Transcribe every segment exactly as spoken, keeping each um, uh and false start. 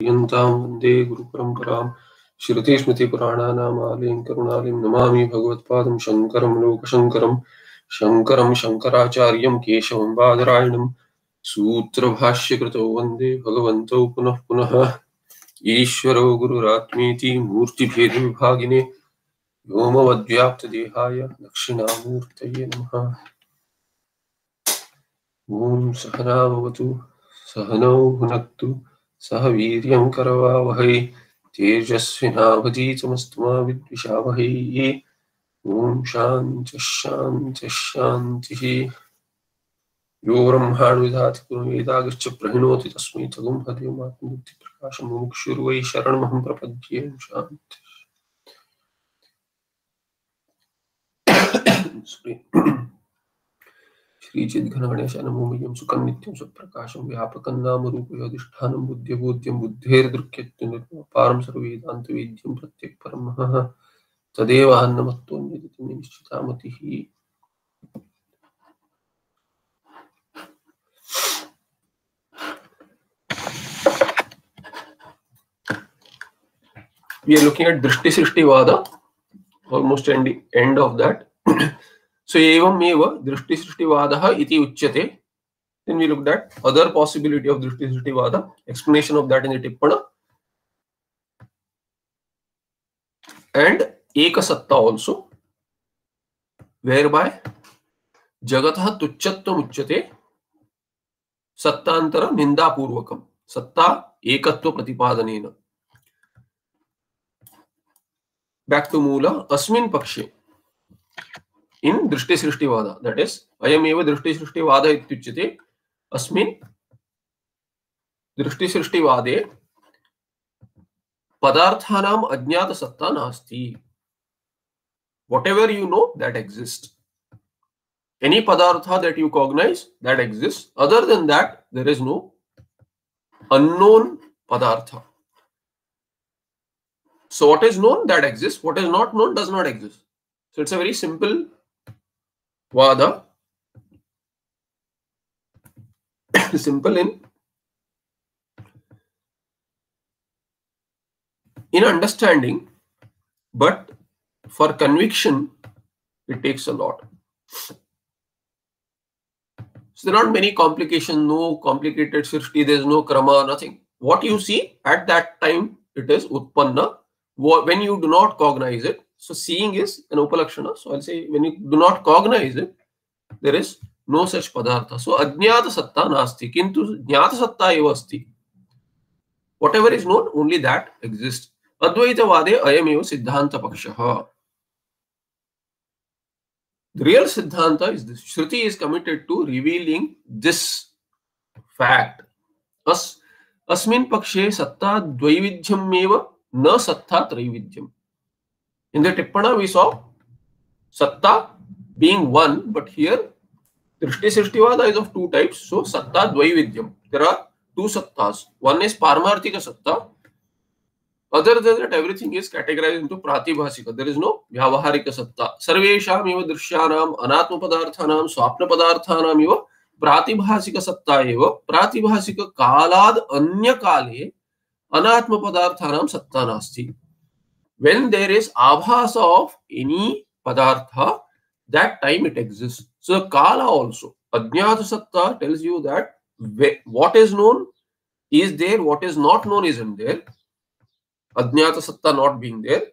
यन्तां वन्दे गुरुपरम्परां श्रुतिस्मृतिपुराणानामालयं करुणालयं नमामि भगवत्पादं शङ्करं लोकशङ्करं शङ्करं शङ्कराचार्यं केशवं बादरायणं सूत्रभाष्यकृतौ वन्दे भगवन्तौ पुनः पुनः ईश्वरो गुरुरात्मेति मूर्तिभेदविभागिने व्योमवद्व्याप्तदेहाय दक्षिणामूर्तये नमः। ॐ सहना भवतु सहनौ भुनक्तु सह वीर्यं करवावहै तेजस्विनावधीतमस्तु मा विद्विषावहै। ॐ शान्तिः शान्तिः शान्तिः। यो ब्रह्माणि विधाति पुनर्वेदागश्च प्रणोति तस्मै तगुंहदेवमात्मबुद्धिप्रकाशं मुमुक्षुर्वै शरणमहं प्रपद्ये। शान्ति श्रीचिद्घनगणेशाय नमो मह्यं सुखं नित्यं सुप्रकाशं व्यापकं नामरूपयोधिष्ठानं बुद्ध्यबोध्यं बुद्धेर्दृक्यत्वनिर्पारं सर्ववेदान्तवेद्यं प्रत्यक्परं महः तदेवान्नमत्तोऽन्यदिति निश्चिता मतिः। We are looking at Drishti Srishti Vada, almost at the end of that. So, evam eva Drishti Srishti Vadaha iti uchyate. Then we looked at other possibility of Drishti Srishti Vada, explanation of that in the Tippana, and Ekasatta also, whereby Jagatah Tuchattam Uchyate Sattantara Ninda Purvakam Satta Ekatva Pratipadanena. Back to Moola, Asmin Pakshe. In Drishti Srishti Vada, that is, Ayam eva Drishti Srishti Vada ityuchyate. Asmin Drishti Srishti Vade Padarthanam Ajnata Satta Nasti. Whatever you know, that exists. Any Padartha that you cognize, that exists. Other than that, there is no unknown Padartha. So what is known, that exists. What is not known, does not exist. So it's a very simple Vada. Simple in in understanding, but for conviction, it takes a lot. So there are not many complications, no complicated Srishti, there is no Krama, nothing. What you see at that time, it is Utpanna. When you do not cognize it, so seeing is an Upalakshana. So I'll say when you do not cognize it, there is no such Padartha. So Ajnata Satta Nasti, Kintu Jnata Satta eva asti. Whatever is known, only that exists. Advaita Vade Ayam eva Siddhanta Pakshaha. The real Siddhanta is this. Shruti is committed to revealing this fact. As Asmin Pakshe Satta Dvaividhyam eva na Satta Traividhyam. In the Tippana we saw Satta being one, but here Drishti Srishti Vada is of two types. So Satta Dvaividhyam. There are two Sattas. One is Paramarthika Satta. Other than that, everything is categorized into Pratibhasika. There is no Vyavaharika Satta. Sarvesham eva Drishyanam Anatma Padarthanam Swapna Padarthanam eva Pratibhasika Satta eva Pratibhasika Kalad Anya Kale Anatma Padarthanam Satta Nasti. When there is Abhasa of any Padartha, that time it exists. So Kala also, Ajnata Satta tells you that what is known is there, what is not known isn't there. Ajnata Satta not being there.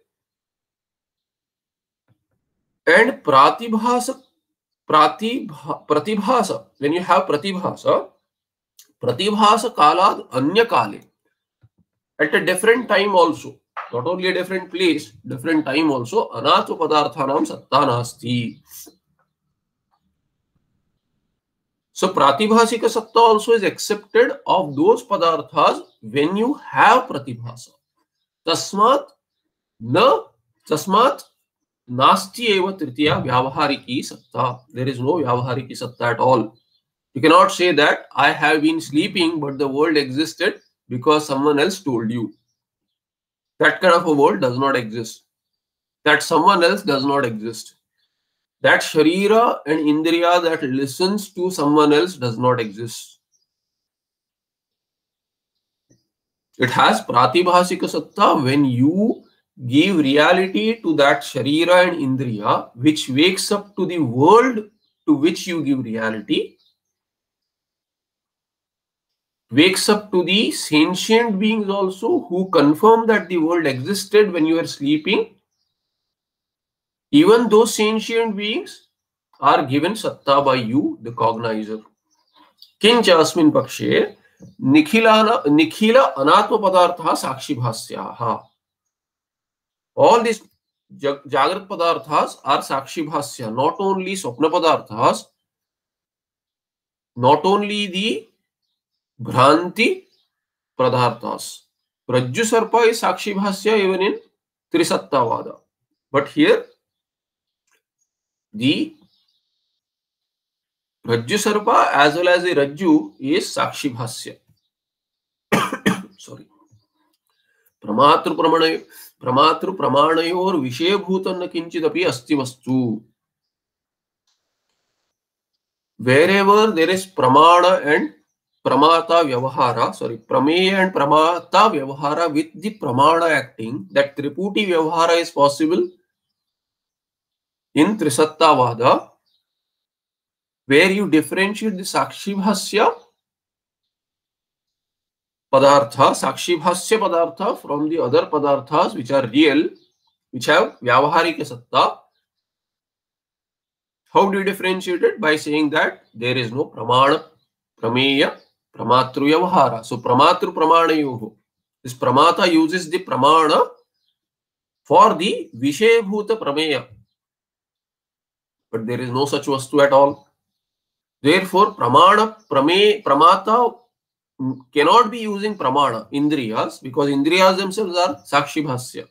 And Pratibhasa, Pratibha, Pratibhasa, when you have Pratibhasa, Pratibhasa Kalad Anya Kale, at a different time also, not only a different place, different time also, Anatma Padarthanam Satta Nasti. So Pratibhasika Satta also is accepted of those Padarthas when you have Pratibhasa. Tasmat na Tasmat Nasti eva Tritiya Vyavahariki Satta. There is no Vyavahariki Satta at all. You cannot say that I have been sleeping but the world existed because someone else told you. That kind of a world does not exist. That someone else does not exist. That Sharira and Indriya that listens to someone else does not exist. It has pratibhasika satta when you give reality to that sharira and indriya, which wakes up to the world to which you give reality, wakes up to the sentient beings also who confirm that the world existed when you were sleeping. Even those sentient beings are given satta by you, the cognizer. Kincha asmin pakshe nikhila nikhila anatma padartha sakshi bhasyaha. All these jagrat padarthas are sakshi bhasya, not only swapna padarthas, not only the bhranti padarthas. Rajju sarpa is sakshi bhasya even in Trisattavada. But here, the Rajju sarpa as well as the Rajju is sakshi bhasya. Sorry. Pramatru pramanayo pramatru pramanayor vishayabhutam na kinchidapi asti vastu. Wherever there is pramana and pramata vyavahara, sorry, prameya and pramata vyavahara with the pramana acting, that triputi vyavahara is possible in Trisattavada, where you differentiate the sakshi bhasya padartha, sakshi bhasya padartha from the other padarthas which are real, which have vyavaharika satta. How do you differentiate it? By saying that there is no pramana, prameya, pramatru vyavahara. So pramatru pramanayoho. This pramata uses the pramana for the vishayabhuta prameya. But there is no such vastu at all. Therefore, pramana, prame, pramata cannot be using pramana, indriyas, because indriyas themselves are sakshi bhasya.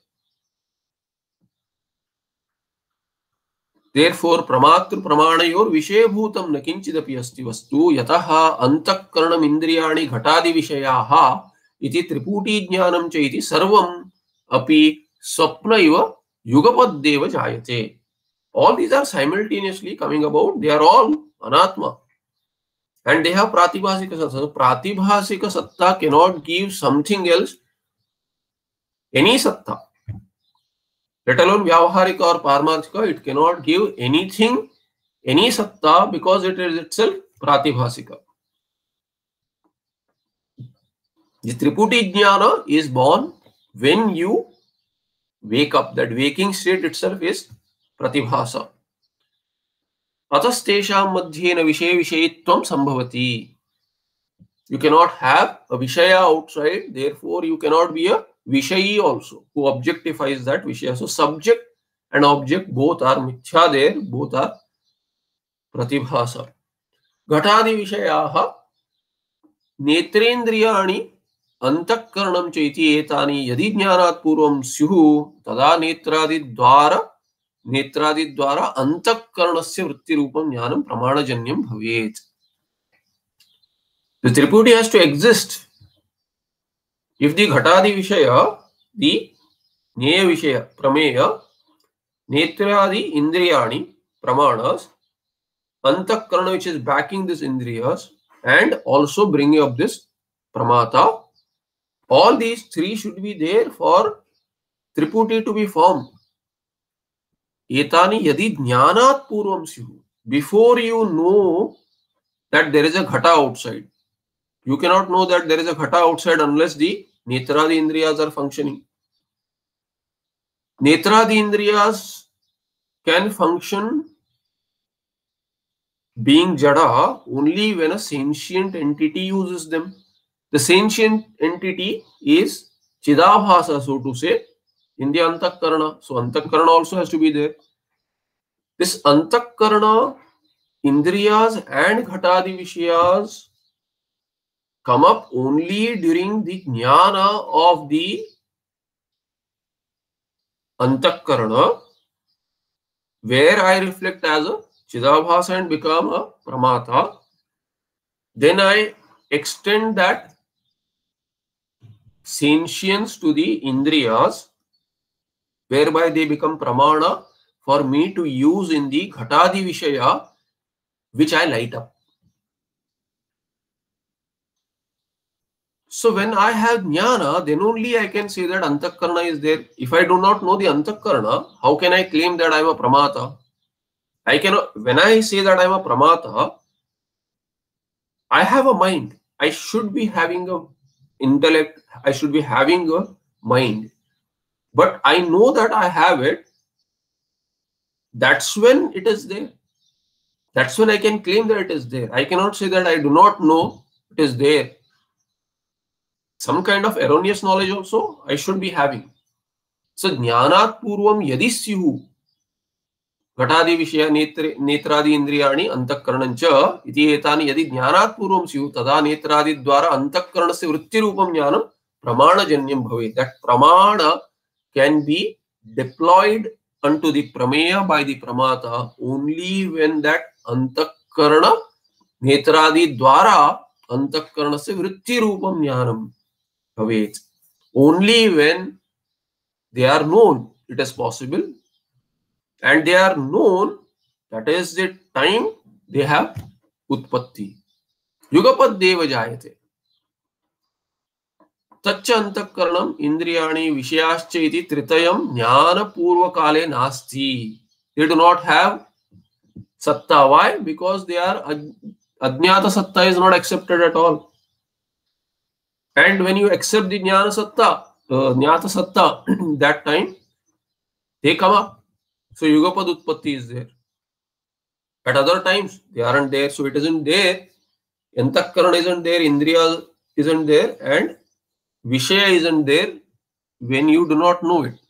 Therefore, pramatru pramanayor vishayabhutam na kinchidapi asti vastu yataha antakaranam indriyani ghatadi vishayaha iti triputi jnanam cha iti sarvam api swapna iva yugapaddeva jayate. All these are simultaneously coming about. They are all anatma. And they have pratibhasika satta. So pratibhasika satta cannot give something else, any satta. Let alone vyavaharika or paramarthika, it cannot give anything, any satta, because it is itself pratibhasika. The triputi jnana is born when you wake up. That waking state itself is pratibhasa. Atastesham madhyena vishay vishayitvam sambhavati. You cannot have a vishaya outside, therefore you cannot be a vishayi also, who objectifies that vishaya. So subject and object both are mithya there, both are pratibhasa. Ghatadi vishayaha netrendriyani antakaranam chaiti etani yadi jnanat purvam syuhu tada netradi dvara netradi dvara antakaranasya vritti rupam jnanam pramanajanyam bhavet. The triputi has to exist. If the ghatadi vishaya, the Nyeya Vishaya, Prameya, Netradi Indriyani, Pramanas, Antakarana, which is backing this Indriyas, and also bringing up this Pramata, all these three should be there for Triputi to be formed. Etani Yadi Jnanat Purvam Syuhu. Before you know that there is a Ghata outside, you cannot know that there is a Ghata outside unless the Netradi Indriyas are functioning. Netradi Indriyas can function being jada only when a sentient entity uses them. The sentient entity is Chidabhasa, so to say, in the Antakarana. So Antakarana also has to be there. This Antakarana, Indriyas and Ghatadi Vishayas come up only during the Jnana of the Antakarana, where I reflect as a Chidabhasa and become a Pramata. Then I extend that sentience to the Indriyas, whereby they become Pramana for me to use in the Ghatadi Vishaya, which I light up. So when I have jnana, then only I can say that antakarana is there. If I do not know the antakarana, how can I claim that I am a pramata? I cannot. When I say that I am a pramata, I have a mind. I should be having a intellect. I should be having a mind. But I know that I have it. That's when it is there. That's when I can claim that it is there. I cannot say that I do not know it is there. Some kind of erroneous knowledge also I should be having. So jnanat purvam yadi syuhu घटादि विषय नेत्र नेत्रादि इंद्रियाणि अंतःकरणञ्च इति एतानि यदि ज्ञानात् पूर्वं स्युः तदा नेत्रादि द्वारा अंतःकरणस्य वृत्तिरूपं ज्ञानं प्रमाणजन्यं भवेत्. That pramana can be deployed unto the prameya by the pramata only when that अंतःकरण नेत्रादि द्वारा अंतःकरणस्य वृत्तिरूपं ज्ञानं भवेत्. Only when they are known it is possible. And they are known, that is the time they have utpatti. Yugapad deva jayate. Taccha antakaranam indriyani vishayascha iti tritayam jnana purva kale nasti. They do not have satta. Why? Because they are ajnata satta is not accepted at all. And when you accept the jnana satta, uh, jnata satta, that time they come up. So Yugapad Utpatti is there. At other times, they aren't there. So it isn't there. Antakarana isn't there. Indriya isn't there. And Vishaya isn't there when you do not know it.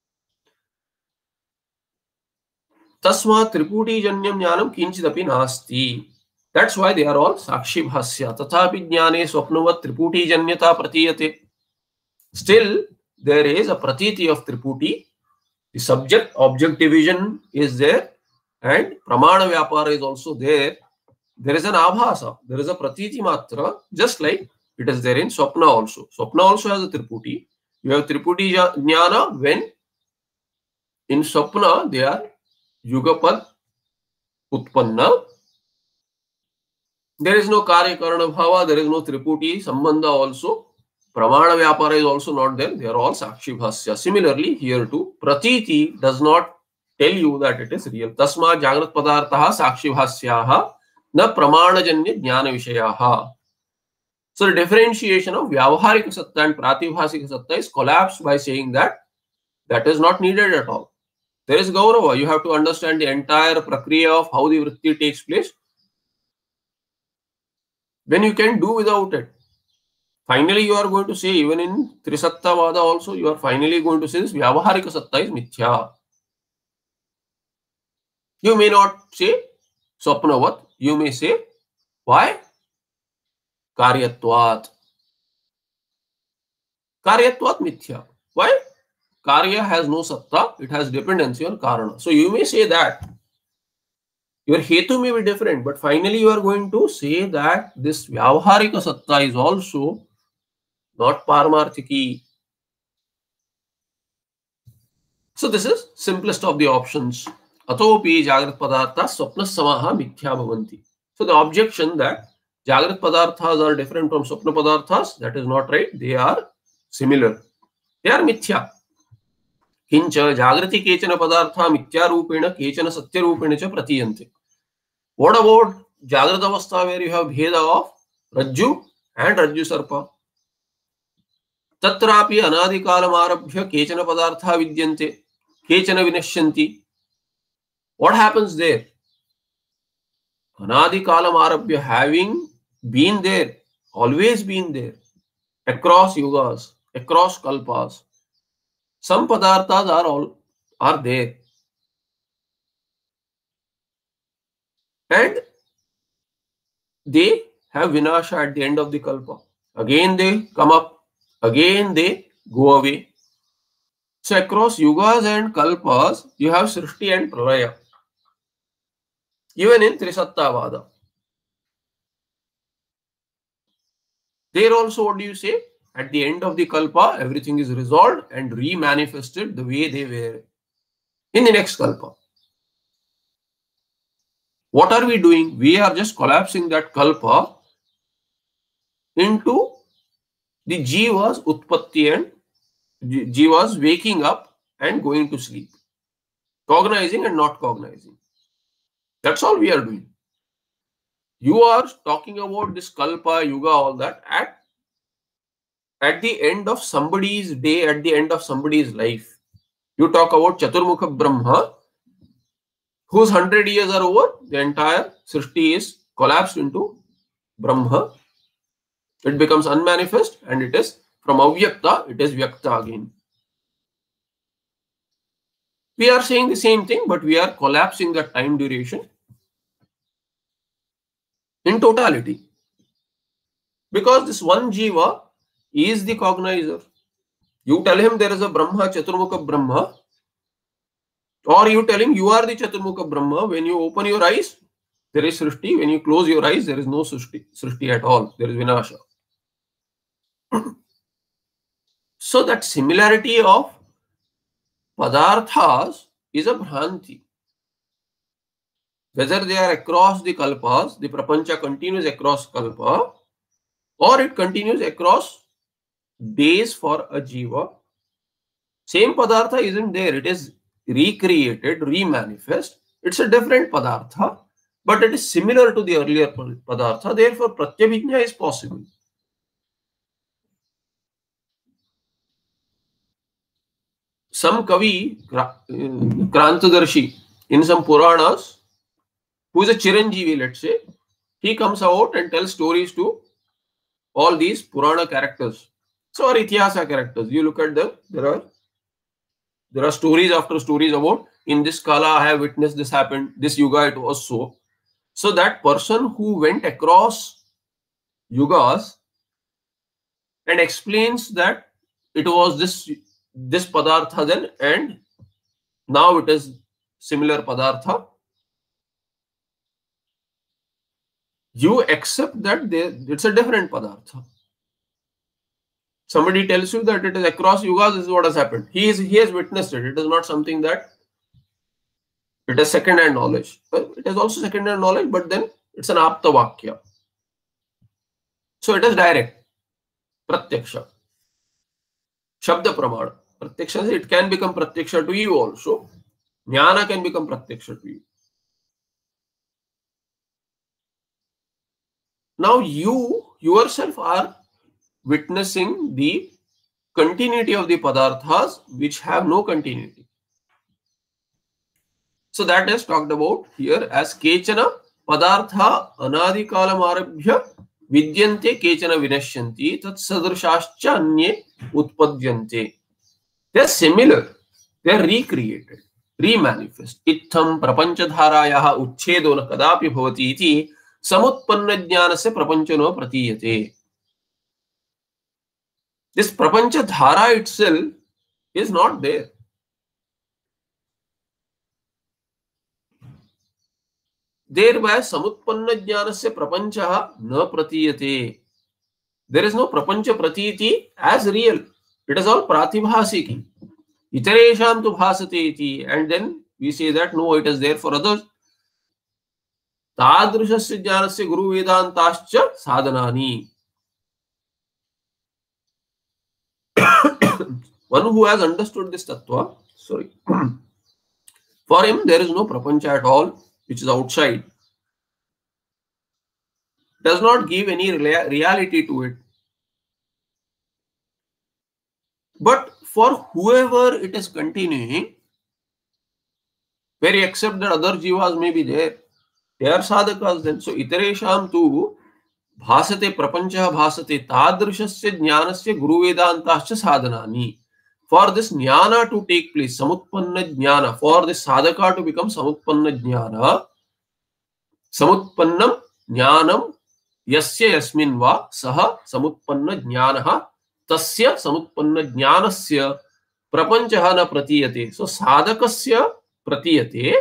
Tasma Triputi Janyam Jnanam Kinchidapi Nasti. That's why they are all Sakshi Bhasya. Tathapi Jnane Swapnavat Triputi Janyata Pratiyate. Still, there is a Pratiti of Triputi. The subject object division is there and pramana vyapara is also there. There is an abhasa, there is a pratiti matra, just like it is there in swapna also. Swapna also has a triputi. You have triputi jnana when in swapna they are yugapad utpanna. There is no karya karana bhava, there is no triputi sambandha also. Pramana vyapara is also not there. They are all sakshi bhasya. Similarly, here too, pratiti does not tell you that it is real. Tasma jagrat padartaha sakshi bhasyaha na pramanajanya jnana vishayaha. So the differentiation of vyavaharika satta and pratibhasika satta is collapsed by saying that that is not needed at all. There is gaurava. You have to understand the entire prakriya of how the vritti takes place. Then you can do without it. Finally, you are going to say, even in Trisatta Vada also, you are finally going to say this Vyavaharika Satta is Mithya. You may not say Swapnavat, you may say, why? Karyatvat. Karyatvat Mithya. Why? Karya has no Satta, it has dependency on Karana. So you may say that. Your Hetu may be different, but finally you are going to say that this Vyavaharika Satta is also not Paramarthiki. So this is simplest of the options. Atopi Jagrat Padartha Swapna Samaha Mithya Bhavanti. So the objection that Jagrat Padarthas are different from Swapna Padarthas, that is not right. They are similar. They are Mithya. Kincha Jagrati Kechana Padartha Mithya Rupena Kechana Satya Rupena cha Pratiyante. What about Jagrat Avastha where you have Bheda of Rajju and Rajju Sarpa? Tatrapi anadikalam arabhya kechana padartha vidyante, kechana vinashyanti. What happens there? Anadikalam arabhya, having been there, always been there, across yugas, across kalpas. Some padarthas are all are there. And they have vinasha at the end of the kalpa. Again they come up. Again they go away. So across yugas and kalpas, you have Srishti and Pralaya. Even in Trisattavada. There also, what do you say? At the end of the kalpa, everything is resolved and re-manifested the way they were in the next kalpa. What are we doing? We are just collapsing that kalpa into The G was utpatti and G was waking up and going to sleep, cognizing and not cognizing. That's all we are doing. You are talking about this kalpa, yuga, all that at, at the end of somebody's day, at the end of somebody's life. You talk about Chaturmukha Brahma, whose hundred years are over, the entire Srishti is collapsed into Brahma. It becomes unmanifest and it is from avyakta, it is vyakta again. We are saying the same thing, but we are collapsing the time duration in totality. Because this one jiva is the cognizer. You tell him there is a Brahma, Chaturmukha Brahma, or you tell him you are the Chaturmukha Brahma. When you open your eyes, there is Srishti. When you close your eyes, there is no Srishti, Srishti at all. There is Vinasha. So that similarity of padarthas is a bhranti. Whether they are across the kalpas, the prapancha continues across kalpa, or it continues across days for a jiva. Same padartha isn't there. It is recreated, remanifest. It's a different padartha, but it is similar to the earlier padartha. Therefore, pratyabhijna is possible. Some Kavi, Krantadarshi, in some Puranas, who is a Chiranjeevi, let's say, he comes out and tells stories to all these Purana characters. So, are Ityasa characters. You look at them, there are there are stories after stories about, in this Kala, I have witnessed this happened, this Yuga, it was so. So, that person who went across Yugas and explains that it was this this padartha then and now it is similar padartha, you accept that they, it's a different padartha. Somebody tells you that it is across yugas, this is what has happened. He is he has witnessed it. It is not something that it is second-hand knowledge. It is also second-hand knowledge, but then it's an apta vakya. So it is direct. Pratyaksha. Shabda pramana. Pratyaksha, it can become pratyaksha to you also. Jnana can become pratyaksha to you. Now you yourself are witnessing the continuity of the padarthas which have no continuity. So that is talked about here as kechana padartha anadikalam arabhya vidyante kechana vinashyanti tat sadrishascha anye utpadyante. They are similar. They are recreated, remanifest. Itham prapanchadharayaha uchchedo na kadapi bhavati iti samutpanna jnanasya prapanchano pratiyate. This prapancha dhara itself is not there. Thereby samutpanna jnanasya prapancha na pratiyate. There is no prapancha pratiti as real. It is all pratibhasiki. Itaresham tu bhasate iti. And then we say that no, it is there for others. Tadrishasya jnanasya guru vedantascha sadhanani. One who has understood this tattva, sorry, for him there is no prapancha at all, which is outside. Does not give any reality to it. But for whoever it is continuing, where you accept that other jivas may be there, they are sadhakas then. So, itaresham tu bhasate prapancha bhasate tadrishasya jnanasya guru vedantascha sadhanani. For this jnana to take place, samutpanna jnana, for this sadhaka to become samutpanna jnana, samutpannam jnanam yasya yasmin va saha samutpanna jnanaha tasya samutpanna jnanasya prapanchaha na pratiyate. So sadhakasya pratiyate,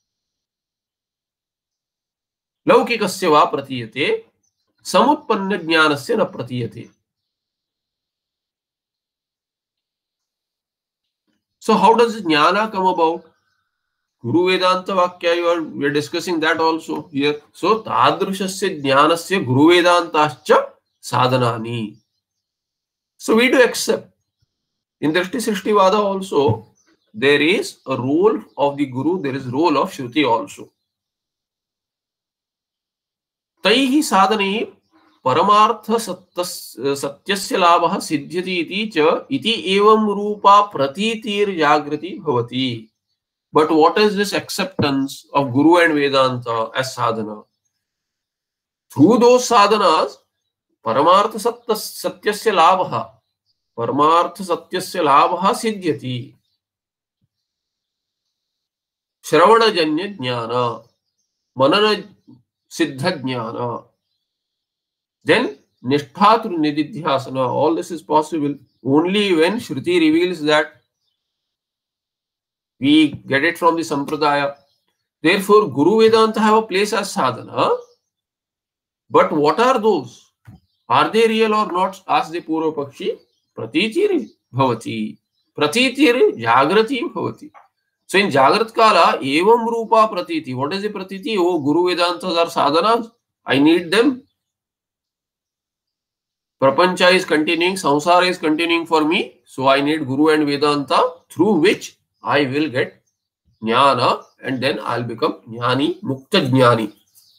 laukikasya va pratiyate, samutpanna jnanasya na pratiyate. So how does jnana come about? Guru Vedanta Vakya, you are, we are discussing that also here. So tadrishasya jnanasya guru vedantascha sadhanani. So we do accept. In Drishti Srishtivada also, there is a role of the Guru, there is role of Shruti also. तैहि साधनैः परमार्थ सत्यस्य लाभः सिद्ध्यति इति च इति एवं रूपा प्रतीतिर्जागृति भवति. But what is this acceptance of Guru and Vedanta as sadhana? Through those sadhanas, परमार्थ सत्य सत्यस्य लाभः परमार्थ सत्यस्य लाभः सिद्ध्यति. श्रवणजन्य ज्ञान, मनन सिद्ध ज्ञान, then nishtha through nididhyasana. All this is possible only when Shruti reveals that. We get it from the Sampradaya. Therefore, Guru Vedanta have a place as sadhana. But what are those? Are they real or not? Ask the Purva Pakshi. Pratitir bhavati. Pratitir jagrati bhavati. So in Jagrat Kala, evam rupa pratiti. What is the pratiti? Oh, Guru Vedantas are sadhanas. I need them. Prapancha is continuing, samsara is continuing for me. So I need Guru and Vedanta, through which I will get jnana and then I'll become jnani, mukta jnani.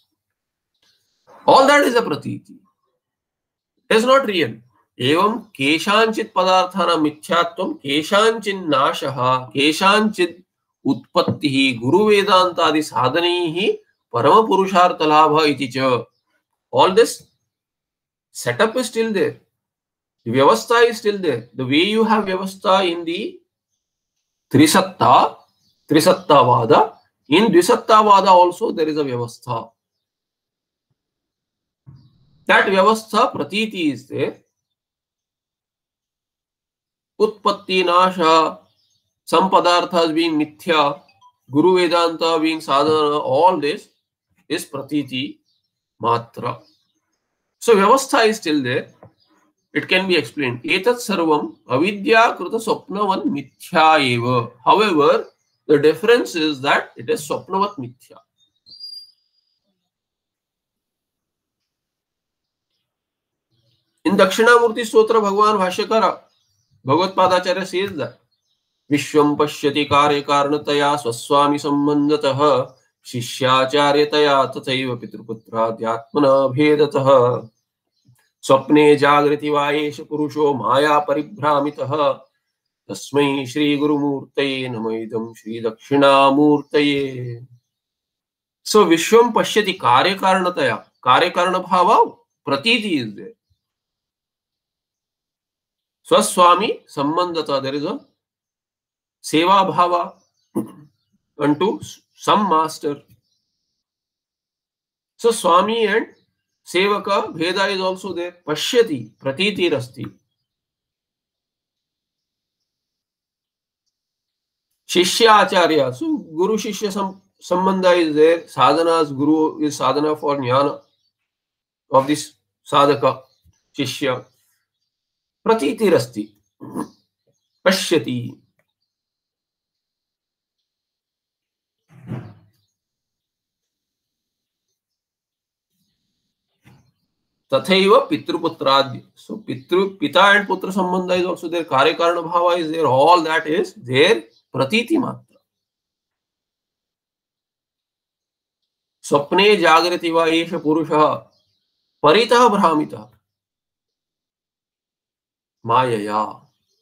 All that is a pratiti. It is not real. Evam keshanchit padarthana mithyattvam keshanchin nashaha keshanchit utpattihi Guru Vedanta adi sadhanaihi parama purushartha labha iti cha. All this setup is still there. The vyavastha is still there. The way you have vyavastha in the Trisatta, Trisattavada, in Dvisattavada also there is a vyavastha. That vyavastha pratiti is there. Utpatti nasha, some padarthas being mithya, Guru Vedanta being sadhana, all this is pratiti matra. So vyavastha is still there. It can be explained. Etat sarvam avidya krita swapnavan mithya eva. However, the difference is that it is swapnavat mithya. In Dakshinamurti Stotra, Bhagavan Bhashyakara, Bhagavad Padacharya says that Vishwam pashyati karya karanataya swaswami sambandhatah shishyacharya tathaiva pitruputra dhyatmana bhedatah स्वप्ने जागृति वायेश पुरुषो माया परिभ्रामितः तस्मै श्री गुरुमूर्तये नमोइदं श्री दक्षिणामूर्तये. So Vishwam pashyati karya karanataya. Karya karana bhava pratiti is there. Swaswami sambandhata. There is a seva bhava unto some master. So Swami and Sevaka, Veda is also there. Pashyati, pratiti rasti. Shishya Acharya. So Guru Shishya Sambandha is there. Sadhana's Guru is sadhana for jnana of this sadhaka, Shishya. Pratiti rasti. Pashyati. Tathaiva Pitruputradi. So Pitru, Pita and Putra Sambandha is also there. Karya Karana Bhava is there. All that is there. Pratiti Matra. Swapne Jagrati Vaesha Purusha Parita Brahmita Mayaya.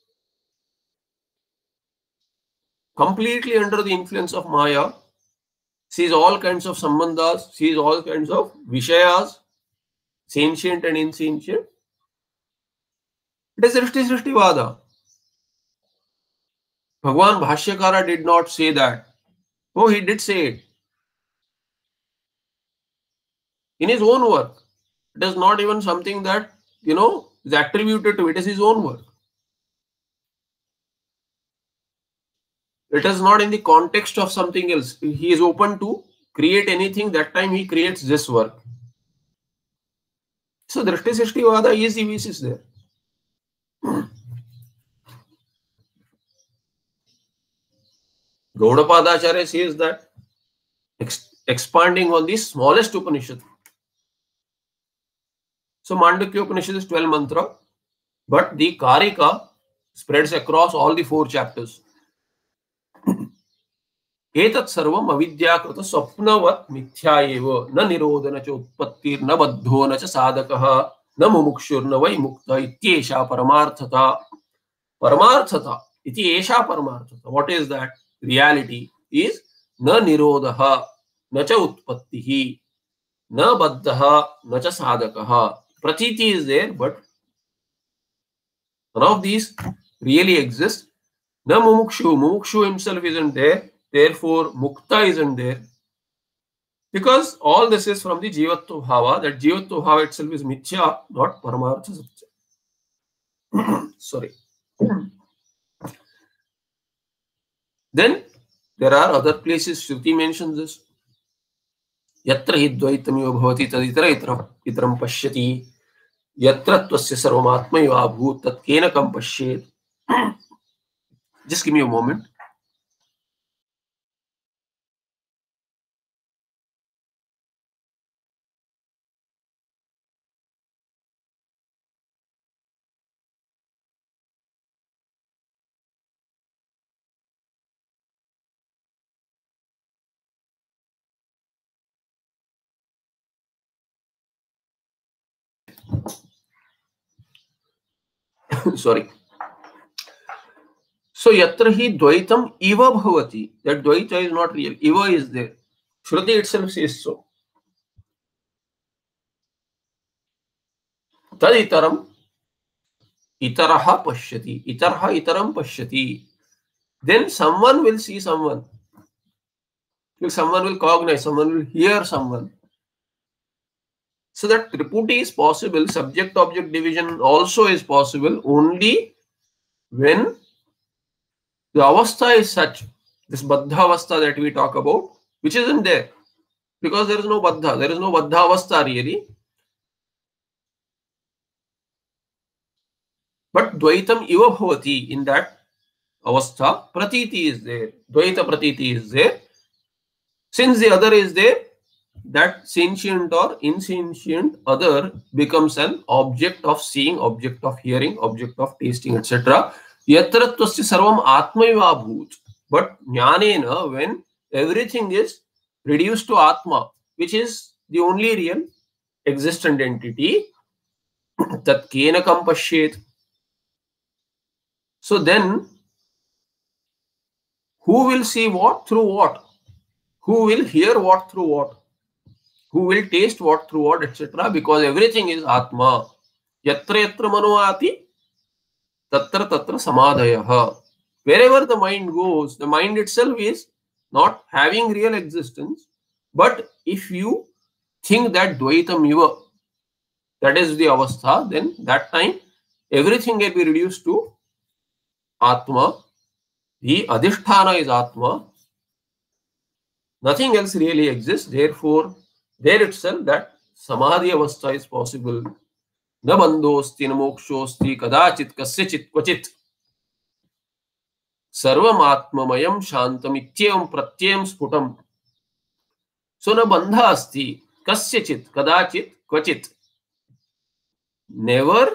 Completely under the influence of Maya. Sees all kinds of Sambandhas. Sees all kinds of Vishayas. Sentient and insentient. It is Drishti Srishtivada. Bhagavan Bhashyakara did not say that. Oh, he did say it. In his own work. It is not even something that, you know, is attributed to it. It is his own work. It is not in the context of something else. He is open to create anything. That time he creates this work. So Drishti Srishtivada is the basis there. Gaudapadacharya says that, ex expanding on the smallest Upanishad. So Mandukya Upanishad is twelve mantra. but the Karika spreads across all the four chapters. एतत् सर्वम् अविद्याकृत स्वप्नवत् मिथ्या एव न निरोधन च उत्पत्तिर्न बद्धो न च साधकः न मुमुक्षुर्न वै मुक्तः इत्येषा परमार्थता. परमार्थता इति एषा परमार्थता. What is that? Reality is न निरोधः न च उत्पत्तिः न बद्धः न च साधकः. Pratiti is there, but none of these really exist. Na mumukshu, mumukshu himself isn't there. Therefore, mukta isn't there. Because all this is from the jivatva bhava. That jivatva bhava itself is mithya, not paramartha satya. Sorry. Then there are other places Shruti mentions this. Yatra hi dvaitamiva bhavati taditara itaram itaram pashyati. Yatra tvasya sarvamatmaiva bhut tat kenakam pashyet. Just give me a moment. Sorry. So yatra hi dvaitam iva bhavati. That dvaita is not real. Iva is there. Shruti itself says so. Tad itaram itaraha pashyati. Itaraha itaram pashyati. Then someone will see someone. Someone will cognize, someone will hear someone. So that triputi is possible. Subject-object division also is possible only when the avastha is such, this baddha avastha that we talk about, which isn't there. Because there is no baddha. There is no baddha avastha really. But dvaitam iva bhavati, in that avastha, pratiti is there. Dvaita pratiti is there. Since the other is there, that sentient or insentient other becomes an object of seeing, object of hearing, object of tasting, et cetera. Yatra tvasya sarvam atmaiva bhut. But jnanena, when everything is reduced to atma, which is the only real existent entity, tat kenakam pashyet. So then, who will see what through what? Who will hear what through what? Who will taste what through what, et cetera. Because everything is Atma. Yatra yatra mano ati, tatra tatra samadhayaha. Wherever the mind goes, the mind itself is not having real existence. But if you think that dvaitam iva, that is the avastha, then that time everything can be reduced to Atma. The adhisthana is Atma. Nothing else really exists. Therefore, there itself that samadhi avastha is possible. Na bandhosti na mokshosti kadachit kasyachit kvachit. Sarvam atmamayam shantam ityevam pratyam sputam. So na bandha asti kasyachit kadachit kvachit. Never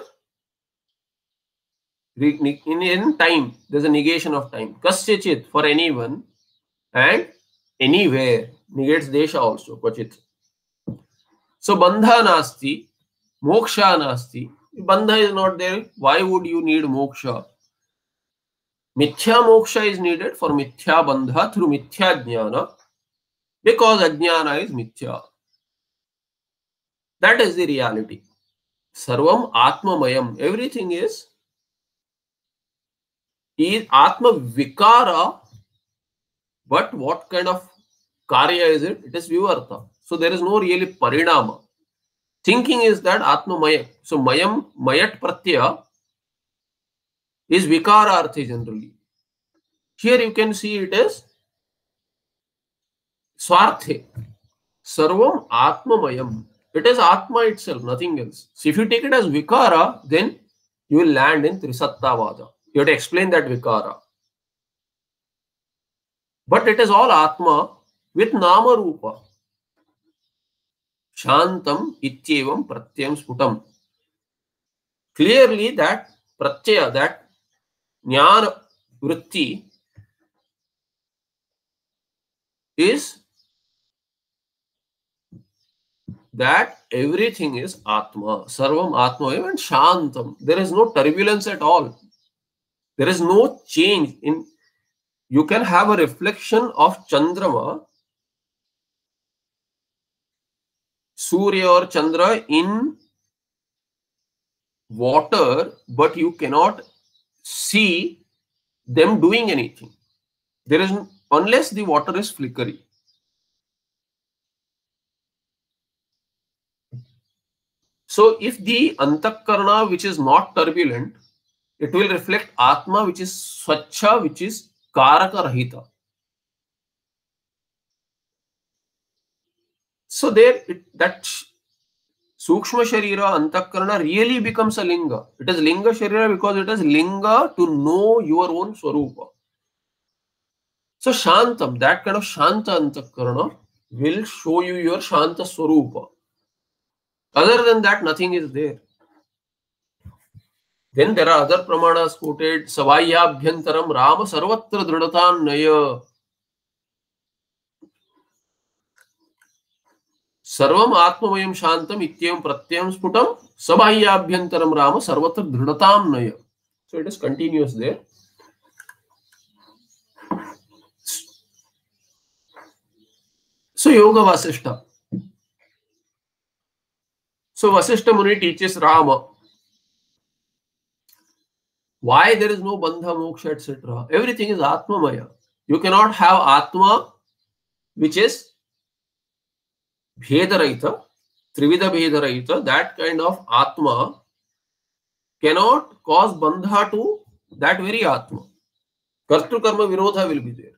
in, in time. There is a negation of time. Kasyachit for anyone and anywhere. Negates desha also. Kvachit. So bandha nasti, moksha nasti. Bandha is not there. Why would you need moksha? Mithya moksha is needed for mithya bandha through mithya jnana, because ajnana is mithya. That is the reality. Sarvam atmamayam. Everything is, is atma vikara. But what kind of karya is it? It is vivarta. So there is no really parinama. Thinking is that atma maya. So mayam, mayat pratyaya is vikara arthi generally. Here you can see it as swarthe. Sarvam atmamayam. It is atma itself, nothing else. So if you take it as vikara, then you will land in Trisattavada. You have to explain that vikara. But it is all atma with nama rupa. Shantam ityevam pratyam sputam. Clearly that pratyaya, that jnana vritti, is that everything is Atma, Sarvam Atma, and Shantam. There is no turbulence at all. There is no change in. You can have a reflection of Chandrama, Surya or Chandra in water, but you cannot see them doing anything. There is, unless the water is flickering. So if the Antakarana, which is not turbulent, it will reflect Atma, which is Swachha, which is Karaka Rahita. So there, it, that Sukshma Sharira, Antakarana really becomes a Linga. It is Linga Sharira because it is Linga to know your own Swarupa. So Shantam, that kind of Shanta Antakarana will show you your Shanta Swarupa. Other than that, nothing is there. Then there are other pramanas quoted. Savaiyabhyantaram Rama Sarvatra Dridatan Naya. Sarvam Atmamayam Shantam Ityam Pratyam Sputam Savaiyabhyantaram Rama Sarvatra Dridatan Naya. So it is continuous there. So Yoga Vasishta. So Vasishta Muni teaches Rama. Why there is no Bandha, Moksha, et cetera. Everything is Atma Maya. You cannot have Atma which is Bhedarahita, Trivida Bhedarahita. That kind of Atma cannot cause Bandha to that very Atma. Kartru Karma Virodha will be there.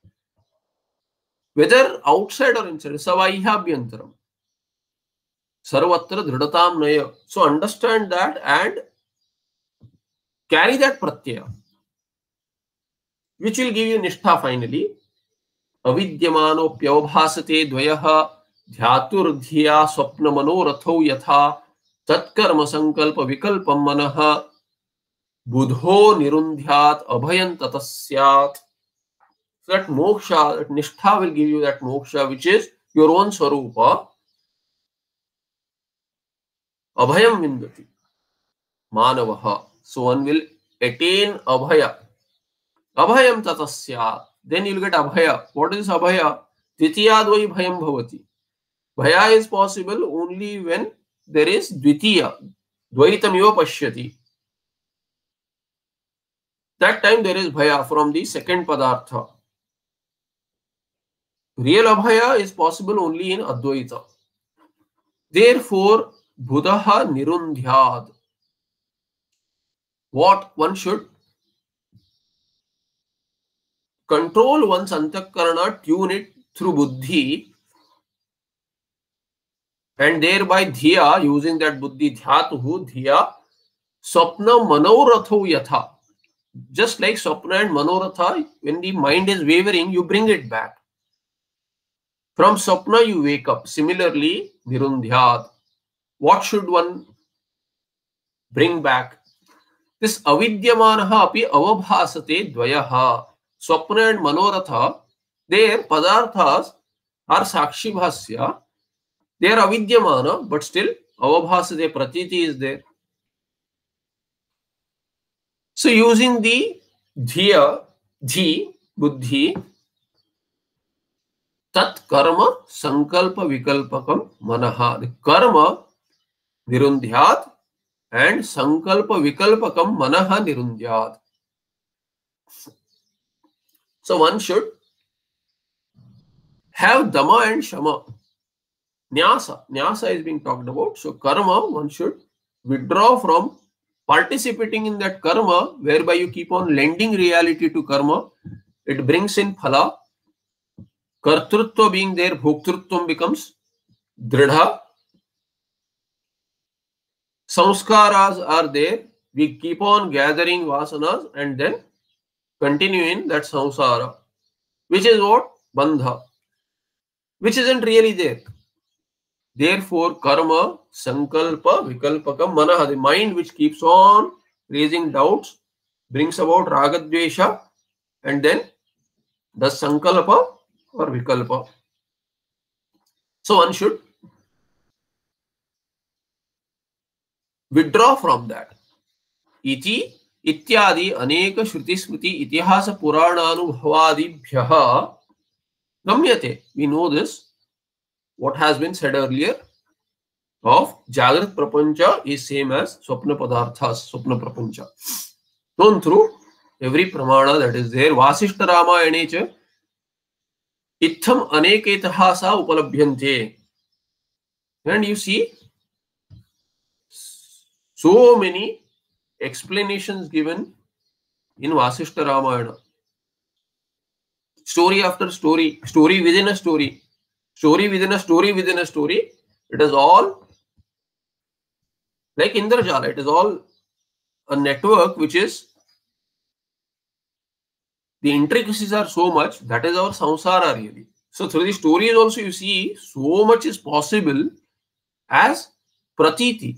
Whether outside or inside, Savaihabhyantaram. Sarvatra Dhridatam Naya. So understand that and carry that pratyaya, which will give you nishtha finally. Avidyamano pyavabhasate dvayaha dhyatur-dhya swapna manorathau yatha tatkarma sankalpa vikalpam manaha budho nirundhyat abhayam tatasyat. So that moksha, that nishtha will give you that moksha, which is your own swarupa. Abhayam vindati manavaha. So one will attain abhaya. Abhayam tatasya. Then you will get abhaya. What is abhaya? Dvitiyadvai bhayam bhavati. Bhaya is possible only when there is dvitiya. Dvaitam eva pashyati. That time there is bhaya from the second padartha. Real abhaya is possible only in Advaita. Therefore, Buddha nirundhyad. What one should control one's antakarana, tune it through buddhi, and thereby dhiya, using that buddhi, dhyatuhu, dhiya, swapna manoratho yatha. Just like swapna and manoratha, when the mind is wavering, you bring it back. From swapna you wake up. Similarly, nirundhyad. What should one bring back? This avidyamanaha api avabhasate dvayaha. Swapna and manoratha, their padarthas are sakshi bhasya. They are avidyamana, but still avabhasate, pratiti is there. So using the dhiya, dhi, buddhi, tat karma sankalpa vikalpakam manaha. The karma nirundhyat and sankalpa vikalpakam manaha nirundhyat. So one should have dhamma and shama. Nyasa. Nyasa is being talked about. So karma, one should withdraw from participating in that karma, whereby you keep on lending reality to karma. It brings in phala. Kartrutva being there, bhoktrutvam becomes dridha. Samskaras are there. We keep on gathering vasanas and then continue in that samsara, which is what? Bandha, which isn't really there. Therefore, karma, sankalpa, vikalpakam, manaha, the mind which keeps on raising doubts, brings about ragadvesha, and then does sankalpa or vikalpa. So one should withdraw from that. Iti ityadi aneka shruti smriti itihasa purananubhavadibhyaha gamyate. We know this, what has been said earlier of Jagrat Prapancha is same as Swapna Padarthas, Swapna Prapancha. Gone through every pramana that is there. Vasishta Ramayane cha Itham aneketaha sa upalabhyante. And you see so many explanations given in Vasishta Ramayana. Story after story, story within a story, story within a story within a story. It is all like Indrajala. It is all a network which is, the intricacies are so much. That is our samsara really. So through the stories also you see so much is possible as pratiti.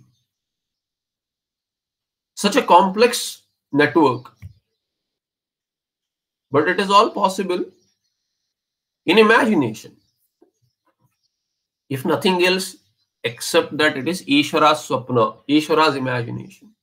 Such a complex network. But it is all possible in imagination. If nothing else except that it is Ishvara's swapna, Ishvara's imagination.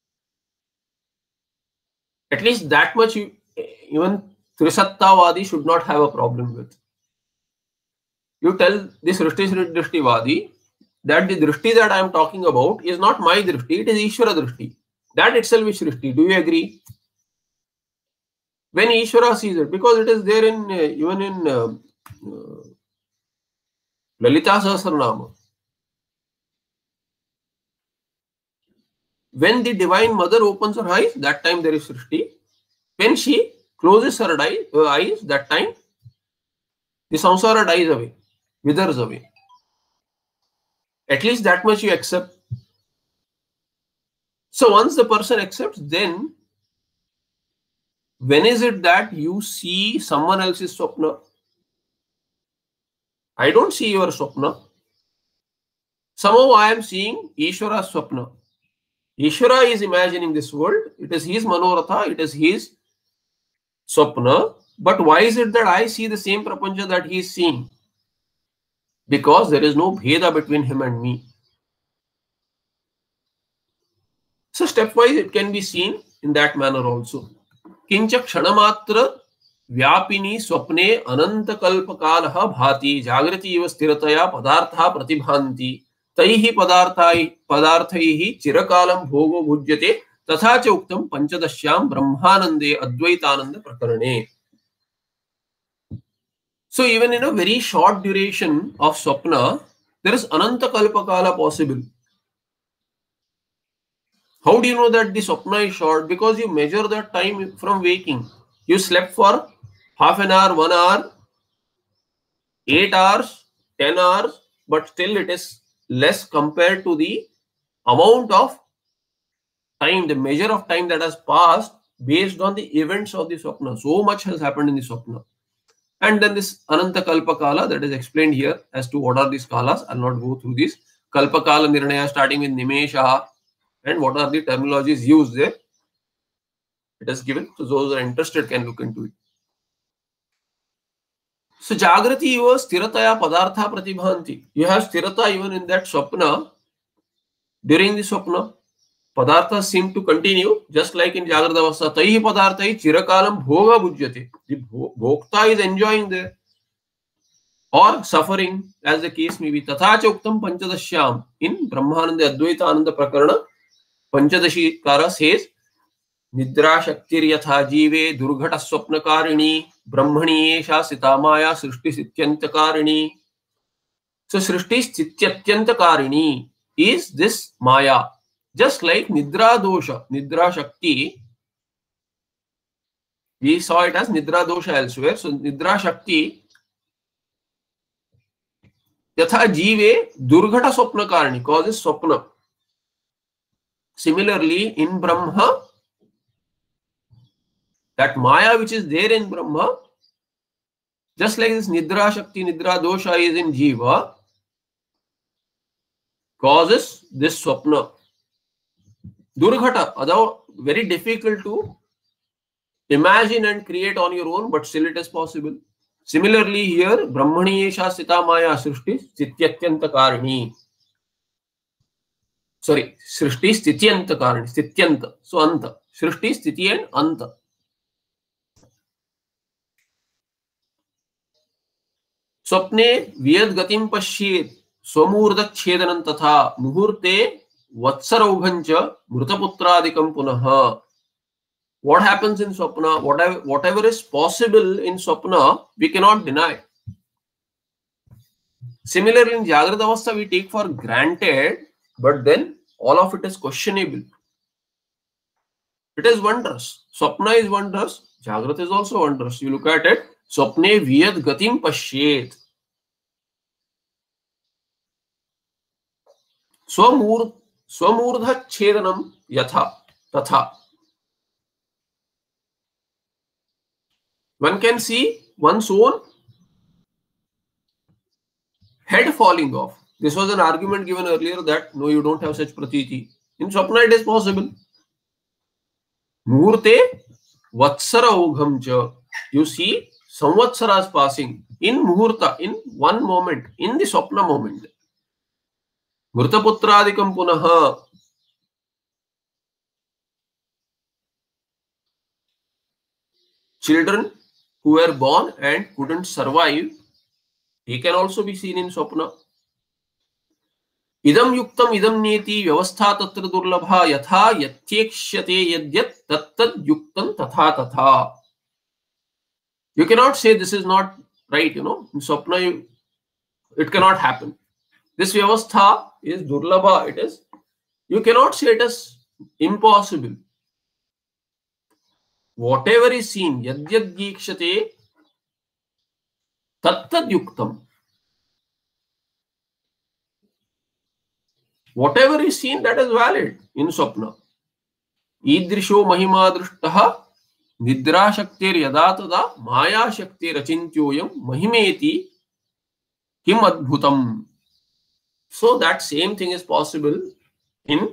At least that much you, even Trisattavadi should not have a problem with. You tell this Drishti Drishtivadi that the Drishti that I am talking about is not my Drishti, it is Ishvara Drishti. That itself is Drishti. Do you agree? When Ishvara sees it, because it is there in, uh, even in uh, uh, Lalita Sahasranama. When the Divine Mother opens her eyes, that time there is Srishti. When she closes her uh, eyes, that time the samsara dies away, withers away. At least that much you accept. So once the person accepts, then when is it that you see someone else's swapna? I don't see your swapna. Somehow I am seeing Ishvara's swapna. Ishvara is imagining this world. It is his manoratha. It is his swapna. But why is it that I see the same prapancha that he is seeing? Because there is no bheda between him and me. So stepwise it can be seen in that manner also. Kincha kshanamatra vyapini swapne ananta kalpakalaha bhati jagrati eva stirataya padartha pratibhanti taihi padarthai padarthaihi chirakalam bhogo bhujyate tatha cha uktam panchadashyam brahmanande advaitananda prakarane. So even in a very short duration of swapna, there is ananta kalpakala possible. How do you know that the swapna is short? Because you measure that time from waking. You slept for half an hour, one hour, eight hours, ten hours, but still it is less compared to the amount of time, the measure of time that has passed based on the events of the swapna. So much has happened in the swapna. And then this Ananta Kalpakala that is explained here as to what are these kalas. I'll not go through this. Kalpakala Nirnaya starting with Nimesha and what are the terminologies used there. It is given. So those who are interested can look into it. So Jagrati eva stirataya padartha pratibhanti. You have stirata even in that swapna. During the swapna, padarthas seem to continue just like in Jagrata Avastha. Taihi padarthai chirakalam bhoga bhujyate. The bhokta is enjoying there or suffering as the case may be. Tatha cha uktam panchadashyam. In Brahmananda Advaita Ananda Prakarana, Panchadashikara says Nidra Shaktir Yatha Jive Durghata Swapnakarini Brahmani Esha Sitamaya Srishti Sityantakarini. So Srishti Sityantakarini is this Maya. Just like Nidra Dosha, Nidra Shakti, we saw it as Nidra Dosha elsewhere. So Nidra Shakti Yatha Jive Durghata Swapnakarini causes Swapna. Similarly, in Brahma, that Maya which is there in Brahma, just like this Nidra Shakti, Nidra Dosha is in Jiva, causes this Swapna. Durghata, although very difficult to imagine and create on your own, but still it is possible. Similarly, here, Brahmaniyesha Sita Maya Srishti Stityatyanta Karini. Sorry, Srishti Stityanta Karini. Stityanta. So, Anta. Srishti, Sthiti and Anta. स्वप्ने वियद गतिम पश्येत स्वमूर्ध छेदनं तथा मुहूर्ते वत्सरौघंच मृतपुत्रादिकं पुनः. What happens in Swapna, whatever, whatever is possible in Swapna, we cannot deny. Similarly, in Jagrata Avastha, we take for granted, but then all of it is questionable. It is wondrous. Swapna is wondrous. Jagrata is also wondrous. You look at it. Swapne viyad gatim pashyet. Swamur, swamurdha chedanam yatha tatha. One can see one's own head falling off. This was an argument given earlier that no, you don't have such pratiti. In Swapna, it is possible. Muhurte vatsara ugham cha. You see samvatsaras passing in muhurta, in one moment, in the Swapna moment. Mrtaputradikam punaha. Children who were born and couldn't survive, they can also be seen in Swapna. Idam yuktam idam neti vyavastha tatra durlabha yatha yatyekshate yadyat tattad yuktam tatha tatha. You cannot say this is not right, you know. In Swapna, you, it cannot happen. This vyavastha is durlabha. It is, you cannot say it is impossible. Whatever is seen, yadyad gikshate tattad yuktam. Whatever is seen, that is valid in Swapna. Idrisho mahima drishtaha nidra shaktir yada tada maya shaktir achintyoyam mahimeti kim adbhutam. So that same thing is possible in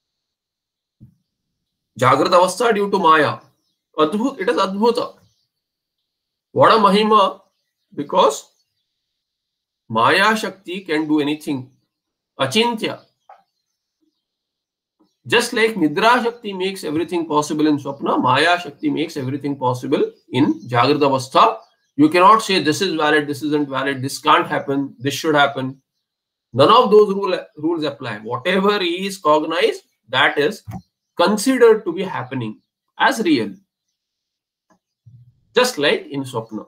Jagrata Avastha due to Maya. Adbhut, it is Adbhuta. What a Mahima? Because Maya Shakti can do anything. Achintya. Just like Nidra Shakti makes everything possible in Swapna, Maya Shakti makes everything possible in Jagrata Avastha. You cannot say this is valid, this isn't valid, this can't happen, this should happen. None of those rule, rules apply. Whatever is cognized, that is considered to be happening as real. Just like in Swapna.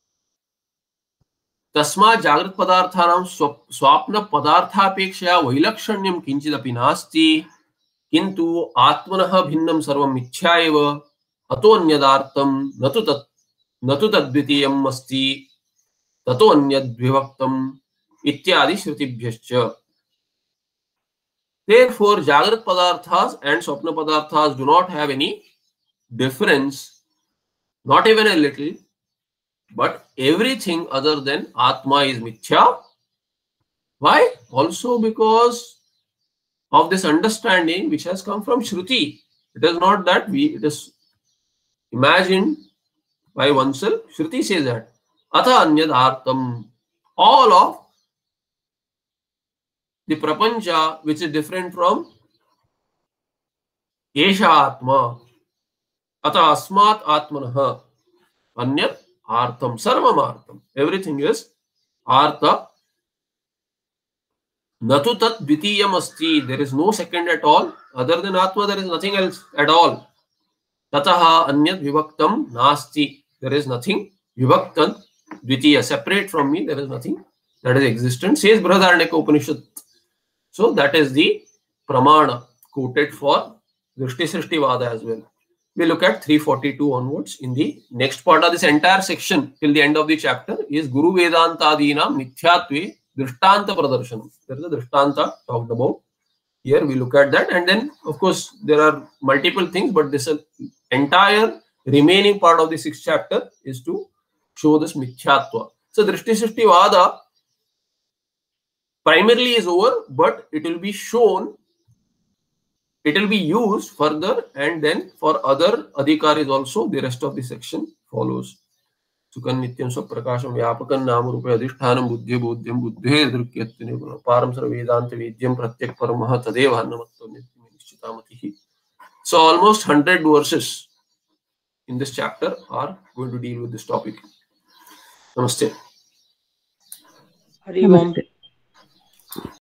Tasma Jagrat Padarthanam Swapna Padarthapekshaya Vailakshanyam Kinchidapi Nasti Kintu Atmanaha Bhinnam Sarvam Michhya eva Ato Anyadartam Natu Tat Natu Tadvitiyam Asti Tato Anyad Vivaktam Ityadi Shrutibhyascha. Therefore, Jagrat Padarthas and Swapna Padarthas do not have any difference, not even a little, but everything other than Atma is Mithya. Why? Also because of this understanding which has come from Shruti. It is not that we, it is imagined by oneself. Shruti says that. Atha anyad artam. All of the prapancha which is different from Esha Atma. Atha asmat atmanaha. Anyat artam. Sarvam artam. Everything is artha. Natu tat dvitiyam asti. There is no second at all. Other than Atma, there is nothing else at all. Tataha anyat vivaktam nasti. There is nothing. Vivaktan dvitiya. Separate from me, there is nothing that is existent. Says Brihadaranyaka Upanishad. So that is the pramana quoted for Drishti Srishti Vada as well. We look at three forty-two onwards. In the next part of this entire section till the end of the chapter is Guru Vedantadina Mithyatve Drishtanta Pradarshana. There is a Drishtanta talked about. Here we look at that, and then of course there are multiple things, but this entire remaining part of the sixth chapter is to show this Mithyatva. So Drishti Srishti Vada primarily is over, but it will be shown it will be used further, and then for other adhikaris also the rest of the section follows. Sukhan nityam swaprakasham vyapakam namarupe adhishtanam buddhi bodhyam buddhe dhrukyatyane param sarva vedanta vedyam pratyak paramah tadeva annamattam nityam nishchitamatihi. So almost one hundred verses in this chapter are going to deal with this topic. Namaste. Hari Om.